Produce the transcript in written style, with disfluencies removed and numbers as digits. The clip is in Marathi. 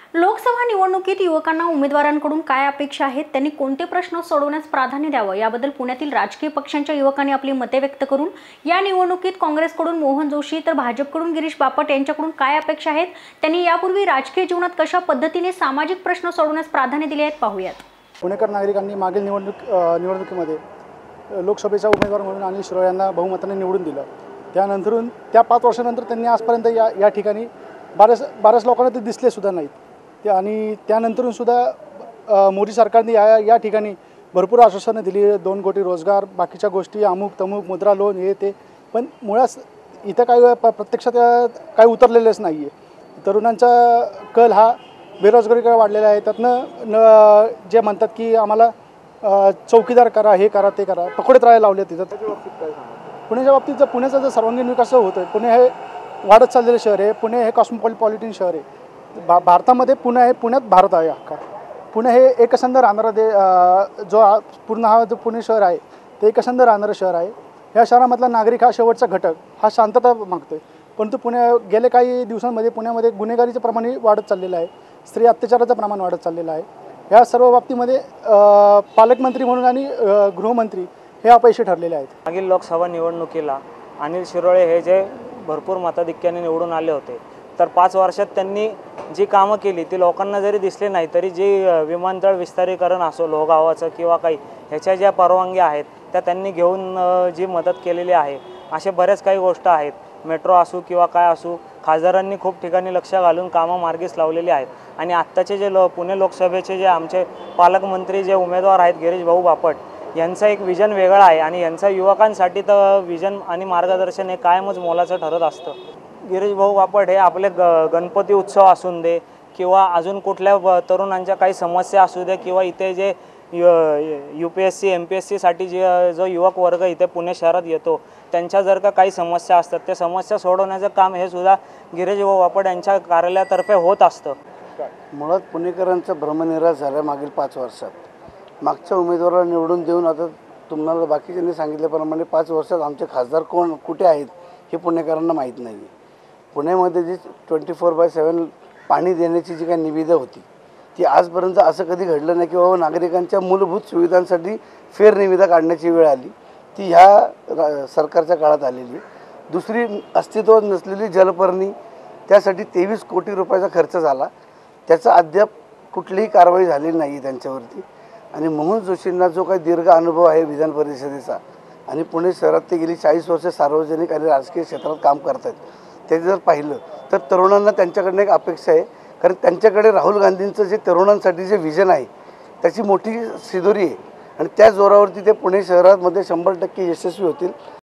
लोकसभा निवडणुकीत युवकांना उमेदवारांकडून काय अपेक्षा आहेत, त्यांनी कोणते प्रश्न सोडवण्यास प्राधान्य द्यावं याबद्दल पुण्यातील राजकीय पक्षांच्या युवकांनी आपली मते व्यक्त करून या निवडणुकीत काँग्रेसकडून मोहन जोशी तर भाजपकडून गिरीश बापट यांच्याकडून काय अपेक्षा आहेत, त्यांनी यापूर्वी राजकीय जीवनात कशा पद्धतीने सामाजिक प्रश्न सोडवण्यास प्राधान्य दिले आहेत पाहूयात। पुणेकर नागरिकांनी मागील निवडणुकीमध्ये लोकसभेचा उमेदवार म्हणून अनिल शिरोळे यांना बहुमताने निवडून दिलं। त्यानंतरून त्या 5 वर्षानंतर त्यांनी आजपर्यंत या ठिकाणी बऱ्याच लोकांना ते दिसले सुद्धा नाहीत। आणि त्यानंतरून सुद्धा मोदी सरकारने या ठिकाणी भरपूर आश्वासनं दिली, 2 कोटी रोजगार, बाकीच्या गोष्टी, अमुक तमुक, मुद्रा लोन, हे ते, पण मुळात इथं काही प्रत्यक्षात काही उतरलेलंच नाही आहे। तरुणांचा कल हा बेरोजगारीकडे वाढलेला आहे। त्यातनं जे म्हणतात की आम्हाला चौकीदार करा, हे करा, ते करा, पकडत राहायला लावले तिथं। पुण्याच्या बाबतीत जर पुण्याचा जर सर्वांगीण विकास होतो, पुणे हे वाढत चाललेलं शहर आहे, पुणे हे कॉस्मोपॉलिटन शहर आहे। भारतामध्ये पुणे आहे, पुण्यात भारत आहे अख्खा। पुणे हे एकसंध राहणारा जो पूर्ण हा जो पुणे शहर आहे ते एकसंध राहणारं शहर आहे। ह्या शहरामधला नागरिक हा शेवटचा घटक, हा शांतता मागतोय, परंतु गेले काही दिवसांमध्ये पुण्यामध्ये गुन्हेगारीचं प्रमाण वाढत चाललेलं आहे, स्त्री अत्याचाराचं प्रमाण वाढत चाललेलं आहे। ह्या सर्व बाबतीमध्ये पालकमंत्री म्हणून आणि गृहमंत्री हे अपयशी ठरलेले आहेत। मागील लोकसभा निवडणुकीला अनिल शिरोळे हे जे भरपूर मताधिक्याने निवडून आले होते, तर 5 वर्षात त्यांनी जी कामं केली ती लोकांना जरी दिसले नाही तरी जी विमानतळ विस्तारीकरण असो लोहगावाचं किंवा काही ह्याच्या ज्या परवानग्या आहेत त्या त्यांनी घेऊन जी मदत केलेली आहे, असे बरेच काही गोष्ट आहेत। मेट्रो असो किंवा काय असो, खासदारांनी खूप ठिकाणी लक्ष घालून कामं मार्गीस लावलेली आहेत। आणि आत्ताचे जे पुणे लोकसभेचे जे आमचे पालकमंत्री जे उमेदवार आहेत गिरीश भाऊ बापट, यांचं एक विजन वेगळं आहे आणि यांचं युवकांसाठी तर विजन आणि मार्गदर्शन हे कायमच मोलाचं ठरत असतं। गिरीश भाऊ बापट हे आपले गणपती उत्सव असून दे किंवा अजून कुठल्या तरुणांच्या काही समस्या असू दे किंवा इथे जे UPSC MPSCसाठी जो युवक वर्ग इथे पुणे शहरात येतो, त्यांच्या जर का काही समस्या असतात त्या समस्या सोडवण्याचं काम हे सुद्धा गिरीश भाऊ बापट यांच्या कार्यालयातर्फे होत असतं। मुळात पुणेकरांचा भ्रमनिरास झाला मागील 5 वर्षात। मागच्या उमेदवाराला निवडून देऊन आता तुम्हाला बाकीच्यांनी सांगितल्याप्रमाणे 5 वर्षात आमचे खासदार कुठे आहेत हे पुणेकरांना माहीत नाही आहे। पुण्यामध्ये जी 24/7 पाणी देण्याची जी काही निविदा होती ती आजपर्यंत असं कधी घडलं नाही की बाबा नागरिकांच्या मूलभूत सुविधांसाठी फेरनिविदा काढण्याची वेळ आली, ती ह्या सरकारच्या काळात आलेली। दुसरी अस्तित्वात नसलेली जलपर्णी, त्यासाठी 23 कोटी रुपयाचा खर्च झाला, त्याचा अद्याप कुठलीही कारवाई झालेली नाही त्यांच्यावरती। आणि मोहन जोशींना जो काही दीर्घ अनुभव आहे विधान परिषदेचा आणि पुणे शहरात ते गेली 40 वर्ष सार्वजनिक आणि राजकीय क्षेत्रात काम करत आहेत, ते जर पाहिलं तर तरुणांना त्यांच्याकडनं एक अपेक्षा आहे, कारण त्यांच्याकडे राहुल गांधींचं जे तरुणांसाठी जे विजन आहे त्याची मोठी शिदोरी आहे आणि त्या जोरावरती ते पुणे शहरामध्ये 100% यशस्वी होतील।